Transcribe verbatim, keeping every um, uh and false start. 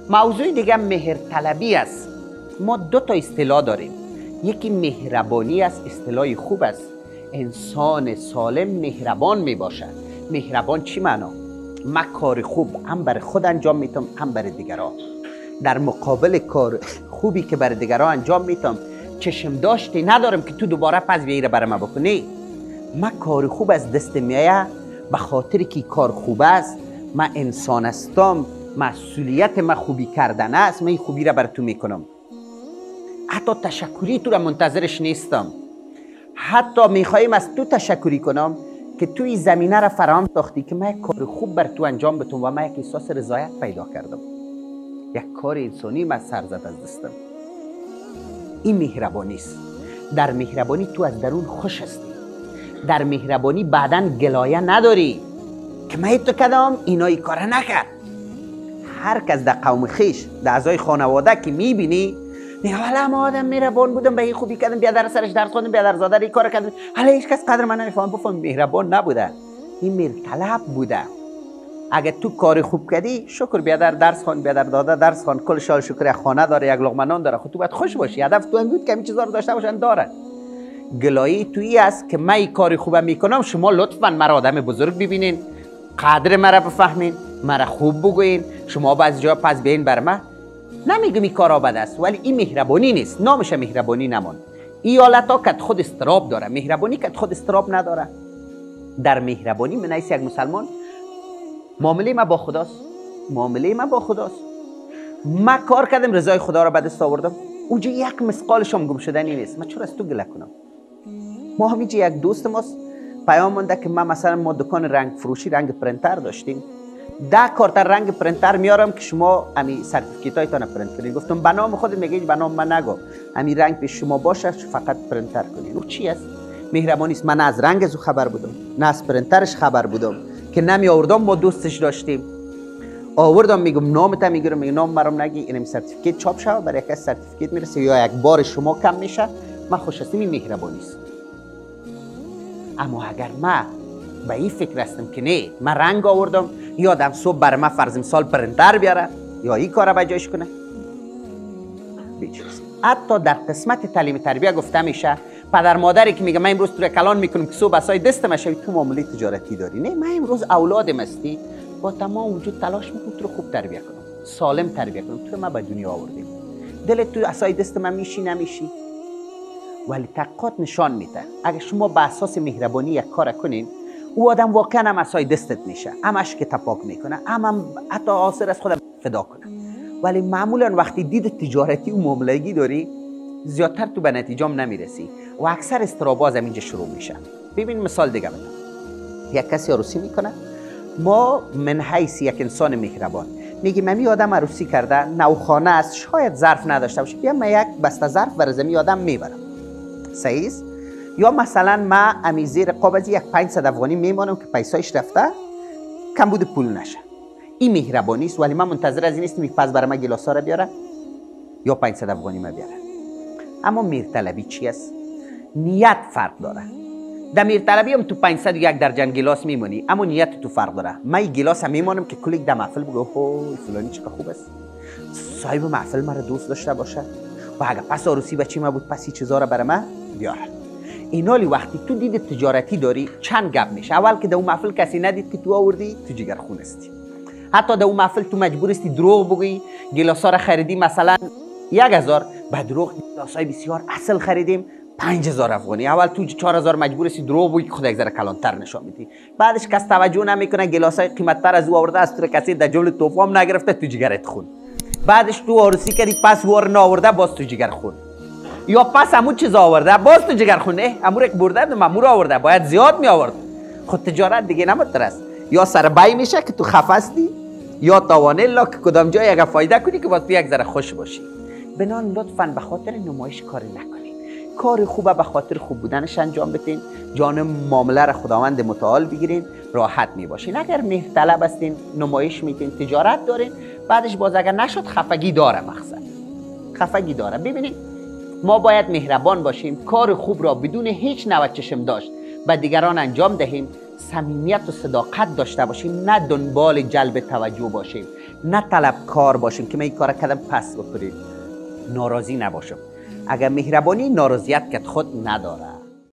موضوع دیگه مهر طلبی است. ما دو تا اصطلاح داریم، یکی مهربانی است، اصطلاح خوب است. انسان سالم مهربان می باشد. مهربان چی معنا؟ من کار خوب هم برای خود انجام میتم هم برای دیگران. در مقابل کار خوبی که برای دیگران انجام میتم چشم داشتی ندارم که تو دوباره پس بیایره برای من بکنی. من کار خوب از دست میایه به خاطر که کار خوب است. من انسان هستم، مسئولیت من خوبی کردن است، من این خوبی را برای تو میکنم. حتی تشکری تو را منتظرش نیستم. حتی میخوایم از تو تشکری کنم که تو این زمینه را فراهم ساختی که من یک کار خوب بر تو انجام بتونم و من یک احساس رضایت پیدا کردم. یک کار انسانی من سر زد از دستم. این مهربانی است. در مهربانی تو از درون خوش هستی. در مهربانی بعداً گلایه نداری که من تو کدام اینا ای کار نکرد. هر کس در قوم خیش در اعضای خانواده که میبینی میگه والا ما آدم مهربان بودم، به این خوبی کردم، بیادر سرش درس خوندم، بیادر زاده این کار کردم، حالا هیچ کس قدر من نمیفهم. بفهم مهربان نبوده، این مهر طلب بوده. اگه تو کار خوب کردی شکر، بیادر درس خوان، بیادر داده درس خوان، کل شال شکر، خانه داره، یک لقمه نان داره، خود تو باید خوش باشی. هدف تو این بود که همین چیزا رو داشته باشن. داره گلایی تویی است که من این کار خوبم میکنم، شما لطفاً مرا آدم بزرگ ببینین، قدر مرا بفهمین، مرا خوب بگوین. شما بعضی جا پس بیاین بر من. نمیگم این کارا بد است، ولی این مهربانی نیست. نامش مهربانی نمان. این حالتا که خود استراب داره. مهربانی که خود استراب نداره. در مهربانی من ایست یک مسلمان، معامله ما با خداست. معامله ما با خداست. من کار کردم رضای خدا را به دست آوردم، اونجا یک مسقالش هم گم شدنی نیست. من چرا از تو گله کنم؟ ما همینجا یک دوست ماست پیام مونده که ما مثلا ما دکان رنگ فروشی رنگ پرنتر داشتیم، ده کارت رنگ پرنتر میارم که شما امی سرتیفیکیت هایتان پرنت کنید. گفتم به نام خود میگی، به نام من نگو، امی رنگ به شما باشه فقط پرنتر کنید. او چی است؟ مهربانی است. من از رنگ از خبر بودم، نه از پرنترش خبر بودم که نمی آوردم. ما دوستش داشتیم، آوردم میگم نامت میگیرم، میگم نام مرام نگی، اینم سرتیفیکیت چاپ شوه، برای یک سرتیفیکیت میرسه یا یک بار شما کم میشه. من خوش هستم. این مهربانی است. اما اگر من به این فکر هستم که نه من رنگ آوردم، یادم صبح برای من فرض مثال پرنتر بیاره یا این کار به جایش کنه، بیچیز. حتی در قسمت تعلیم تربیت گفته میشه پدر مادری که میگه من امروز تو را کلان میکنم که صبح اسای دستم شوی، تو معامله تجارتی داری. نه، من امروز اولادم هستی، با تمام وجود تلاش میکنم تو رو خوب تربیت کنم، سالم تربیت کنم. تو ما به دنیا آوردیم، دلت تو اسای دست من میشی نمیشی. ولی تحقیقات نشان میده اگه شما به اساس مهربانی یک کار کنین، او آدم واقعا هم اسای دستت میشه، همش که تپاک میکنه، هم, هم حتی آثر از خودم فدا کنه. ولی معمولا وقتی دید تجارتی و معاملگی داری، زیادتر تو به نتیجام نمیرسی و اکثر استراباز هم اینجا شروع میشه. ببین مثال دیگه بدم. یک کسی عروسی میکنه، ما من حیث یک انسان مهربان میگیم امی آدم عروسی کرده، نوخانه است، شاید ظرف نداشته باشه، بیا من یک بسته ظرف بر زمین آدم میبرم. صحیح است؟ یا مثلا من امی زیر قابضی یک پانصد افغانی میمانم که پیسایش رفته، کم بود پول نشه. این مهربانی است. ولی من منتظر از این نیستم که پس برای من گلاسا را بیاره یا پانصد افغانی ما بیاره. اما مهرطلبی چی است؟ نیت فرق داره. در مهرطلبی هم تو پانصد و یک درجن گلاس میمونی، اما نیت تو فرق داره. من این گلاس هم میمانم که کلیک در محفل بگه اوه فلانی چقدر خوب است، صاحب محفل مرا دوست داشته باشه و اگه پس عروسی بچی ما بود پس این چیزا را برای من بیاره. اینالی وقتی تو دید تجارتی داری چند گپ میشه. اول که در اون محفل کسی ندید که تو آوردی، تو جگر خون استی. حتی در اون محفل تو مجبور استی دروغ بگی. گلاسا را خریدی مثلا یک هزار، بعد دروغ گلاسای بسیار اصل خریدیم پنج هزار افغانی. اول تو چهار هزار مجبور استی دروغ بگی، خود یک ذره کلانتر نشون میدی. بعدش کس توجه نمیکنه، گلاسای قیمتتر از او آورده، از تو کسی در جمله توفام نگرفته، تو جگرت خون. بعدش تو عروسی کردی پس وار نآورده، باز تو جگر خون. یا پس همون چیز آورده باز تو جگر خونه، امور یک برده مامور آورده، باید زیاد می آورد. خود تجارت دیگه نمیتونه است. یا سر بای میشه که تو خفستی، یا تاوانه لا که کدام جای اگه فایده کنی که باز تو یک ذره خوش باشی. بنان لطفاً به خاطر نمایش کار نکنین. کار خوبه به خاطر خوب بودنش انجام بدین، جان معامله را خداوند متعال بگیرین، راحت می باشین. اگر مهر طلب هستین، نمایش میدین، تجارت دارین، بعدش باز اگر نشد خفگی داره، مقصد خفگی داره. ببینید ما باید مهربان باشیم، کار خوب را بدون هیچ نوع چشم داشت به دیگران انجام دهیم، صمیمیت و صداقت داشته باشیم، نه دنبال جلب توجه باشیم، نه طلبکار باشیم که من این کار کردم پس بکنید، ناراضی نباشم. اگر مهربانی ناراضیت که خود نداره.